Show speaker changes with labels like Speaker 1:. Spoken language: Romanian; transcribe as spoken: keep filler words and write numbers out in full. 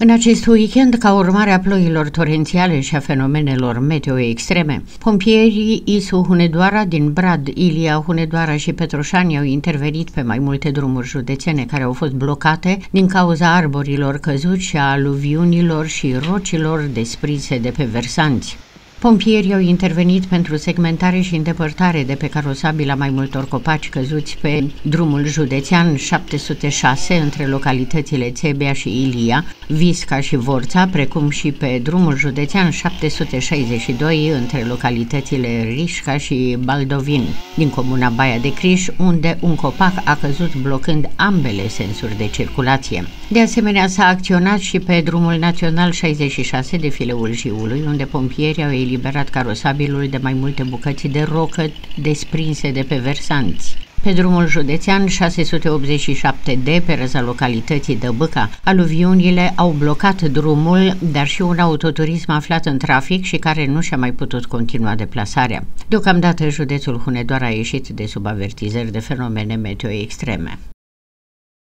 Speaker 1: În acest weekend, ca urmare a ploilor torențiale și a fenomenelor meteo extreme, pompierii Isu Hunedoara din Brad, Ilia, Hunedoara și Petroșani au intervenit pe mai multe drumuri județene care au fost blocate din cauza arborilor căzuți și a aluviunilor și rocilor desprinse de pe versanți. Pompierii au intervenit pentru segmentare și îndepărtare de pe carosabil a mai multor copaci căzuți pe drumul județean șapte sute șase între localitățile Țebea și Ilia, Visca și Vorța, precum și pe drumul județean șapte sute șaizeci și doi între localitățile Rișca și Baldovin, din comuna Baia de Criș, unde un copac a căzut blocând ambele sensuri de circulație. De asemenea, s-a acționat și pe drumul național șaizeci și șase de Fileul Jiului, unde pompierii au eliberat carosabilul de mai multe bucăți de rocă desprinse de pe versanți. Pe drumul județean șase sute optzeci și șapte D, pe răza localității Dăbâca, aluviunile au blocat drumul, dar și un autoturism aflat în trafic și care nu și-a mai putut continua deplasarea. Deocamdată, județul Hunedoara a ieșit de sub avertizări de fenomene meteo extreme.